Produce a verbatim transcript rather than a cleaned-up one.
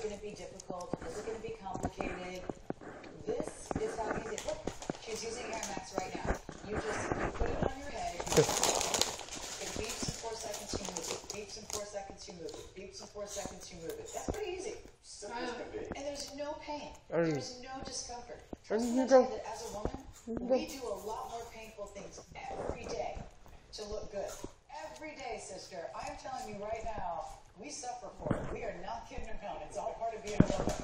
going to be difficult? Is it going to be complicated? This is how easy. Look, she's using Air Max right now. You just you put it on your head. It beeps in four seconds, you move it. Beeps in four seconds, you move it. Beeps in four seconds, you move it. That's pretty easy. Simple as can be. And there's no pain. Um, There's no discomfort. um, Trust me, you I go. tell you that as a woman, we do a lot more painful things every day to look good. Every day, sister. I'm telling you right now, we suffer for it. We are not kidding around. It's all part of being a woman.